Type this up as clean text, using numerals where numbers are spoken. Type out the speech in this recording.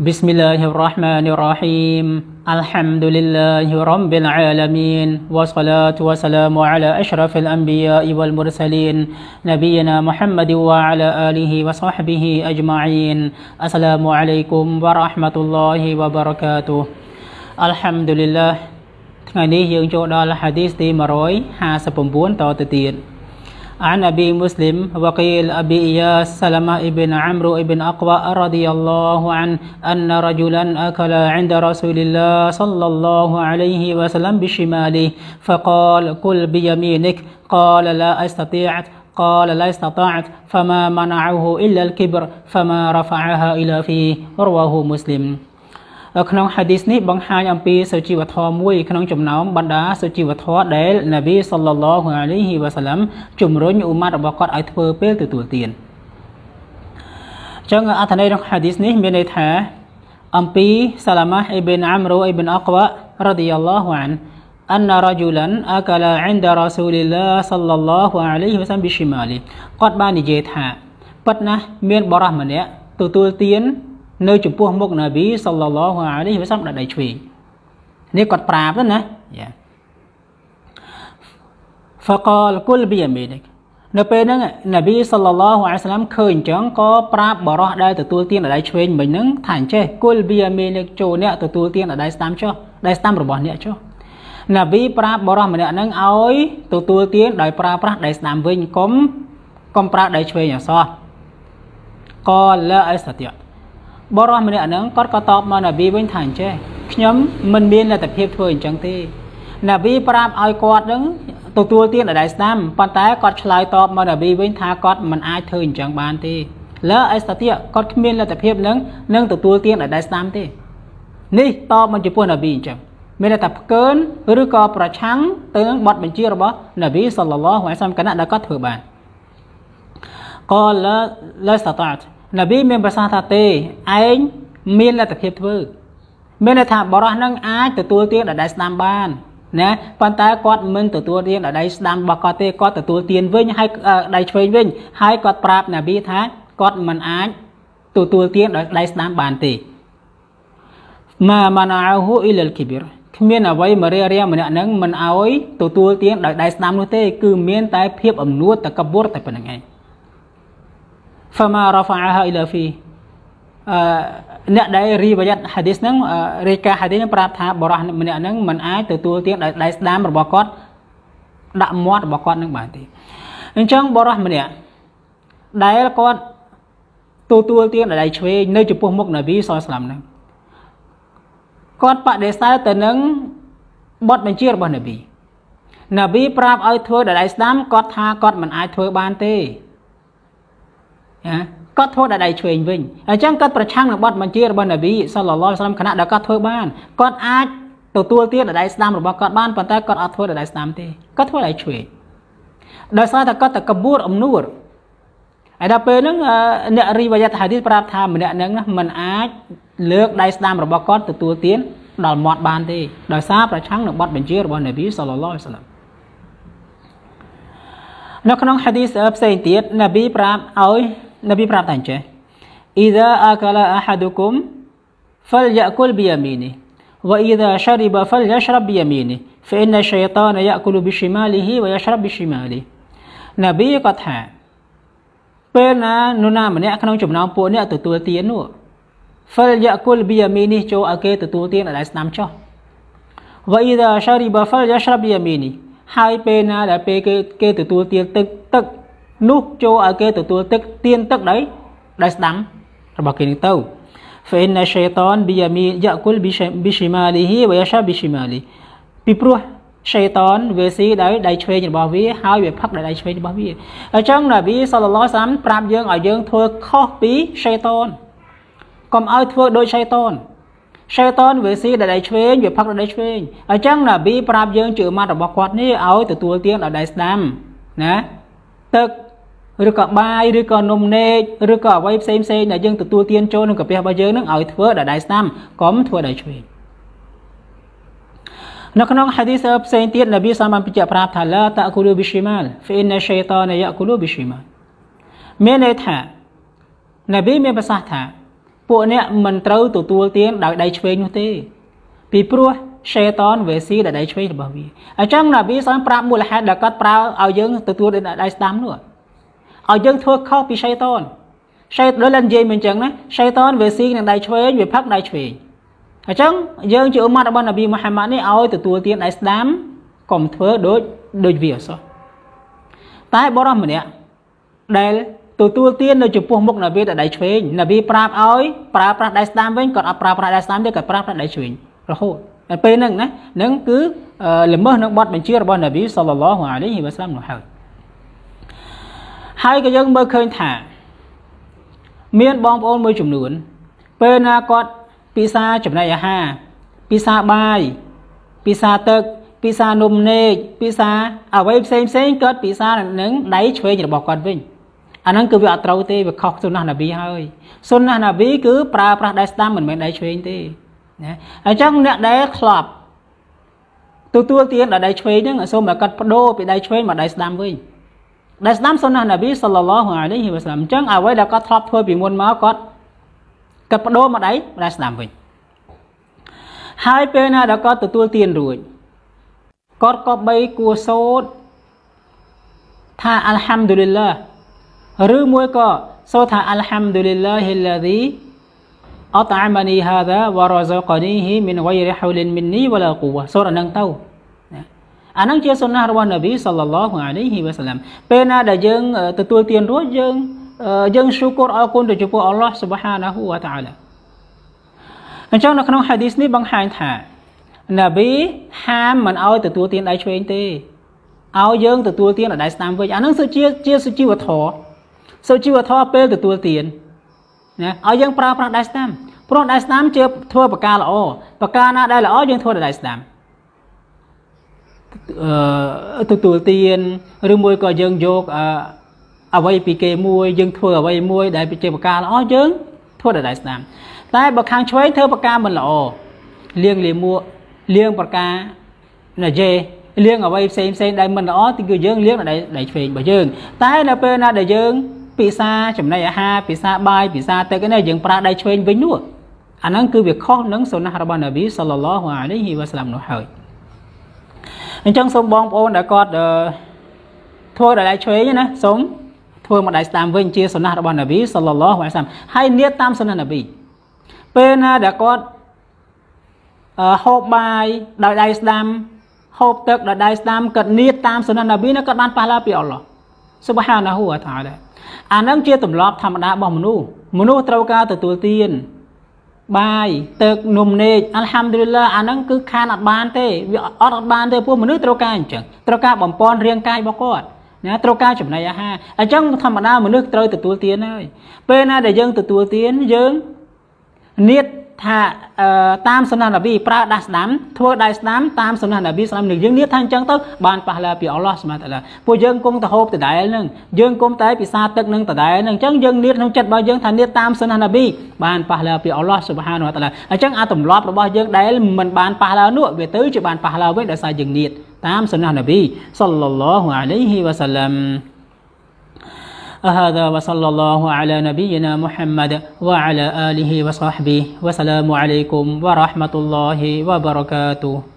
بسم الله الرحمن الرحيم الحمد لله رب العالمين والصلاة والسلام على أشرف الأنبياء والمرسلين نبينا محمد وعلى آله وصحبه أجمعين السلام عليكم ورحمة الله وبركاته الحمد لله ថ្ងៃនេះយើងចូលដល់ hadith ទី 159 តទៅទៀត عن أبي مسلم وقيل أبي إياس سلمة ابن عمرو ابن أقوى رضي الله عنه أن رجلا أكل عند رسول الله صلى الله عليه وسلم بشماله فقال كل بيمينك قال لا أستطيع قال لا استطعت فما منعه إلا الكبر فما رفعها إلى فيه رواه مسلم ក្នុង hadith នេះបង្ហាញអំពីសុជីវធម៌មួយក្នុងចំណោមបណ្ដាសុជីវធម៌ដែលនប៊ីសល្លឡោះអាឡៃហ៊ីវ៉ាសាឡាំជំរុញឧម៉ាតរបស់គាត់ឲ្យធ្វើពេលទទួលទានអញ្ចឹងអត្ថន័យក្នុង hadith នេះមានន័យថាអំពីសាឡាម៉ាអ៊ីប៊ីនអាំរូអ៊ីប៊ីនអក្វ៉ារ៉ាឌីយ៉ាឡោះអាន أن رجلا أكل عند رسول الله صلى الله عليه وسلم بشماله គាត់បាននិយាយថាពិតណាស់មានបរិសម្នាក់ទទួលទាន នៅចំពោះមុខនប៊ីសល្លឡោះអាឡៃហ៊ីវ៉ាសាឡាំដៃឆ្វេងនេះគាត់ប្រាប់ណា فقال كل بيمينك នៅពេលហ្នឹងនប៊ីសល្លឡោះអាឡៃហ៊ីវ៉ាសាឡាំឃើញអញ្ចឹងក៏ប្រាប់បរិសដែលទទួលទានដៃឆ្វេងមិញហ្នឹងថាអញ្ចេះ كل بيمينك ចូលអ្នកទទួលទានដៃស្ដាំចុះដៃស្ដាំរបស់អ្នកចុះនប៊ីប្រាប់បរិសម្នាក់ហ្នឹងឲ្យទទួលទានដោយប្រើប្រាស់ដៃស្ដាំវិញកុំប្រើដៃឆ្វេងអសោះ قال لا أستطيع បរិសម្នាក់ហ្នឹងគាត់ក៏តបមកនប៊ីវិញថាអញ្ចេះខ្ញុំមិនមានលទ្ធភាពធ្វើអញ្ចឹងទេនប៊ីប្រាប់ឲ្យគាត់ហ្នឹងទទួលទានដៃស្ដាំប៉ុន្តែគាត់ឆ្លើយតបមកនប៊ីវិញថាគាត់មិនអាចធ្វើអញ្ចឹងបានទេលើអេស្តាទីគាត់គ្មានលទ្ធភាពនឹងទទួលទានដៃស្ដាំទេនេះតបមកចំពោះនប៊ីអញ្ចឹងមានតែផ្កើនឬក៏ប្រឆាំងទៅនឹងបទបញ្ជារបស់នប៊ីសល្លឡោះអាឡៃហ៊ីវ៉ាសាឡាំគណៈដែលគាត់ធ្វើបាន قال لا استطعت នប៊ីមានប្រសាសន៍ថាទេឯងមានលទ្ធភាពធ្វើមានន័យថាបរិសនឹងអាចទទួលទានដៃស្ដាំបានណាប៉ុន្តែគាត់មិនទទួលទានដៃស្ដាំរបស់គាត់ទេគាត់ទទួលទានវិញហើយដៃឆ្វេងវិញហើយគាត់ប្រាប់នប៊ីថាគាត់មិនអាចទទួលទានដៃស្ដាំបានទេ ما منعه إلا الكبر គ្មានអ្វីមករារាំងម្នាក់នឹងមិនឲ្យទទួលទានដៃស្ដាំនោះទេគឺមានតែភាពអំនួតតកបួរតែប៉ុណ្្នឹងឯង فما رفعها إلى فيه អ្នកដែលរីវ៉ាយ៉ាត់ហាឌីសហ្នឹងរាយការណ៍ហាឌីសហ្នឹងប្រាប់ថាបរិសម្នាក់ហ្នឹងមិនអាចទទួលទានដៃស្ដាំរបស់គាត់ដាក់មាត់របស់គាត់នឹងបានទេអញ្ចឹងបរិសម្នាក់ដែលគាត់ទទួលទានដៃឆ្វេងនៅចំពោះមុខនប៊ីសល្លឡោះអាឡៃហ៊ីវ៉ាសាឡាំហ្នឹងគាត់បដិសេធទៅនឹងបទបញ្ជារបស់នប៊ីប្រាប់ឲ្យធ្វើដៃស្ដាំគាត់ថាគាត់មិនអាចធ្វើបានទេ គាត់ធ្វើដៃឆ្វេងវិញអញ្ចឹងគាត់ប្រឆាំងនឹងបទបញ្ជារបស់នប៊ីសល្លឡោះអាឡៃហ៊ីវ៉ាសាឡាំគណៈដែលគាត់ធ្វើបានគាត់អាចទទួលទានដៃស្ដាំរបស់គាត់បានប៉ុន្តែគាត់អត់ធ្វើដៃស្ដាំទេគាត់ធ្វើដៃឆ្វេងដោយសារតែគាត់តែកបួរអំនួរហើយដល់ពេលហ្នឹងអ្នករីវ៉ាយ៉ាត់ហាឌីសប្រាប់ថាម្នាក់ហ្នឹងមិនអាចលើកដៃស្ដាំរបស់គាត់ទទួលទានដល់មាត់បានទេដោយសារប្រឆាំងនឹងបទបញ្ជារបស់នប៊ីសល្លឡោះអាឡៃហ៊ីវ៉ាសាឡាំ នៅក្នុង hadith ផ្សេងទៀតនប៊ីប្រាប់តែអញ្ចេះ إذا أكل أحدكم فليأكل بيمينه وإذا شرب فليشرب بيمينه فإن الشيطان يأكل بشماله ويشرب بشماله នប៊ីក៏ថាពេលណានរណាម្នាក់ក្នុងចំណោមពួកអ្នកទទួលទាននោះ فليأكل بيمينه ចូលឲ្យគេទទួលទានដៃស្ដាំចុះ وإذا شرب فليشرب بيمينه ហើយពេលណាដែលពេលគេទទួលទានទឹកនោះចូលឲ្យគេទទួលទានទឹកដៃស្ដាំរបស់គេនឹងទៅ فإن الشيطان بيمين يأكل بشماله ويشرب بشماله ពីព្រោះ شيطان វាស៊ីដោយដៃឆ្វេងរបស់វាហើយវាផឹកដោយដៃឆ្វេងរបស់វាអញ្ចឹងនប៊ីសល្លឡោះអាឡៃហ៊ីវ៉ាសាឡាំប្រាប់យើងឲ្យយើងធ្វើខុសពី شيطان កុំឲ្យធ្វើដូច شيطان វាស៊ីដៃឆ្វេងវាផឹកដៃឆ្វេងអញ្ចឹងនប៊ីប្រាប់យើងជឿម៉ាត់របស់គាត់នេះឲ្យទទួលទានដៃស្ដាំណាទឹកឬក៏បាយឬក៏នំនេកឬក៏អ្វីផ្សេងដែលយើងទទួលទានចូលក្នុងកាពះរបស់យើងនឹងឲ្យធ្វើដៃស្ដាំកុំធ្វើដៃឆ្វេងនៅក្នុង hadith ផ្សេងទៀតនប៊ីសាឡាមបញ្ជាក់ប្រាប់ថាឡាតាអគូលូប៊ីស៊ីម៉ាល فإن الشيطان يأكل بشمال មានន័យថានប៊ីមានប្រសាសន៍ថាពពួកអ្នកមិនត្រូវទទួលទានដោយដៃឆ្វេងនោះទេពីព្រោះឆេតានវាស៊ីដោយដៃឆ្វេងរបស់វាអញ្ចឹងណាប៊ីសាប្រាប់មូលហេតុដែលគាត់ប្រើឲ្យយើងទទួលដៃស្ដាំនោះឲ្យយើងធ្វើខុសពីឆេតានដូចនិយាយមិនអញ្ចឹងណាឆេតានវាស៊ីនឹងដៃឆ្វេងវាផឹកដៃឆ្វេងអញ្ចឹងយើងជាអ៊ុម៉ាត់របស់នប៊ីមូហាម៉ាត់នេះឲ្យទទួលទានដៃស្ដាំកុំធ្វើដូចវាសោះតែបរិះម្នាក់ដែលទទួលទាននៅចំពោះមុខនប៊ីតែដៃឆ្វេងនប៊ីប្រាប់ឲ្យប្រើប្រាស់ដៃស្ដាំវិញគាត់អត់ប្រើប្រាស់ដៃស្ដាំទេគាត់ប្រើប្រាស់ដៃឆ្វេងរហូតតែពេលហ្នឹងណានឹងគឺល្មើសនឹងបទបញ្ជារបស់នប៊ីសល្លឡោះអាឡៃហ៊ីវ៉ាសឡាមនោះហើយក៏យើងមើលឃើញថាមានបងប្អូនមួយចំនួនពេលណាគាត់ពិសាចំណីអាហារពិសាបាយពិសាទឹកពិសានំនេកពិសាអ្វីផ្សេងគាត់ពិសានឹងដៃឆ្វេងរបស់គាត់វិញអាហ្នឹងគឺវាអត់ត្រូវទេវាខុសសុណាស់នប៊ីហើយសុណាស់នប៊ីគឺប្រើប្រាស់ដៃស្ដាំមិនមែនដៃឆ្វេងទេណាអញ្ចឹងអ្នកដែលធ្លាប់ទទួលទានដល់ដៃឆ្វេងហ្នឹងសូមឲ្យគាត់បដូរពីដៃឆ្វេងមកដៃស្ដាំវិញដៃស្ដាំសុណាស់នប៊ីសល្លឡោះអាឡៃហ៊ីវ៉ាសឡាមអញ្ចឹងអ្វីដែលគាត់ធ្លាប់ធ្វើពីមុនមកគាត់បដូរមកដៃស្ដាំវិញហើយពេលណាដែលគាត់ទទួលទានរួចគាត់ក៏បីគួរសូត្រថាអัลហាំឌុលិលឡាឬមួយក៏សូត្រថាអัลហាំឌុលិលឡាហ៊ីល្លាឌីអតអាម៉ានីហាដាវ៉ារ៉ាហ្សាកនីហ៊ីមីនហ្គៃរិហ៊ូលិនមីននីវ៉ាឡាគូវ៉ាសូត្រអាហ្នឹងទៅអាហ្នឹងជាសុណាស់របស់នប៊ីសល្លឡោះអាឡៃហ៊ីវ៉ាសឡាមពេលណាដែលយើងទទួលទានរួចយើងស៊ូគរអរគុណទៅចំពោះអល់ឡោះស៊ុបហានាហ៊ូវ៉ាតាអាឡាអញ្ចឹងនៅក្នុងហាឌីសនេះបង្ហាញថានប៊ីហាមមិនឲ្យទទួលទានដៃឆ្វេងទេឲ្យយើងទទួលទានដៃស្ដាំវិញអាហ្នឹងជាសុជីវធម៌ពេលទទួលទានណាឲ្យយើងប្រើប្រាស់ដៃស្ដាំព្រោះដៃស្ដាំជាធ្វើបកាល្អបកាណាដែលល្អយើងធ្វើដៃស្ដាំទទួលទានឬមួយក៏យើងយកអ្វីពីគេមួយយើងធ្វើអ្វីមួយដែលជាបកាល្អយើងធ្វើដៃស្ដាំតែបើខាងឆ្វេងធ្វើបកាមិនល្អលៀងលាមួកលៀងបកាណាយេលៀងអ្វីផ្សេងដែលមិនល្អទីគឺយើងលៀងដៃឆ្វេងរបស់យើងតែនៅពេលណាដែលយើងពិសាចំណីអាហារពិសាបាយពិសាទឹកនេះយើងប្រើដៃឆ្វេងវិញនោះអាហ្នឹងគឺវាខុសនឹងសុណាស់របស់នប៊ីសល្លឡោះអាឡៃហ៊ីវ៉ាសឡាមនោះហើយអញ្ចឹងសូមបងប្អូនដែលគាត់ធ្វើដៃឆ្វេងណាសូមធ្វើមកដៃស្ដាំវិញជាសុណាស់របស់នប៊ីសល្លឡោះអាឡៃហ៊ីវ៉ាសឡាមហើយនៀតតាមសុណាស់នប៊ីពេលណាដែលគាត់ហូបបាយដោយដៃស្ដាំហូបទឹកដោយដៃស្ដាំគាត់នៀតតាមសុណាស់នប៊ីណាគាត់បានប៉ះឡាពីអល់ឡោះស៊ុបហានាហ៊ូវតាអាឡាអានឹងជាទម្លាប់ធម្មតារបស់មនុស្សត្រូវការទទួលទានបាយទឹកនំនេកអាល់ហាំឌុលិលឡាអានឹងគឺខានអត់បានទេវាអត់បានទេពួកមនុស្សត្រូវការអញ្ចឹងត្រូវការបំពន់រាងកាយរបស់គាត់ណាត្រូវការចំណីអាហារអញ្ចឹងធម្មតាមនុស្សត្រូវទទួលទានហើយពេលណាដែលយើងទទួលទានយើងនៀតថាតាមសុណាស់នប៊ីប្រើដៃស្ដាំធ្វើដៃស្ដាំតាមសុណាស់នប៊ីស្លាមនឹងយើងនៀតថាអញ្ចឹងទៅបានប៉ះឡាពីអល់ឡោះស៊ុបហានតាឡាពួកយើងគុំទៅហូបដដែលហ្នឹងយើងគុំតែពិសាទឹកនឹងដដែលហ្នឹងអញ្ចឹងយើងនៀតក្នុងចិត្តរបស់យើងថានៀតតាមសុណាស់នប៊ីបានប៉ះឡាពីអល់ឡោះស៊ុបហានតាឡាអញ្ចឹងអាទម្លាប់របស់យើងដែលមិនបានប៉ះឡានោះវាទៅជាបានប៉ះឡាវិញដោយសារយើងនៀតតាមសុណាស់នប៊ីសល្លឡោះអាឡៃហ៊ីវ៉ាសឡាមهذا وصلى الله على نبينا محمد وعلى آله وصحبه وسلام عليكم ورحمة الله وبركاته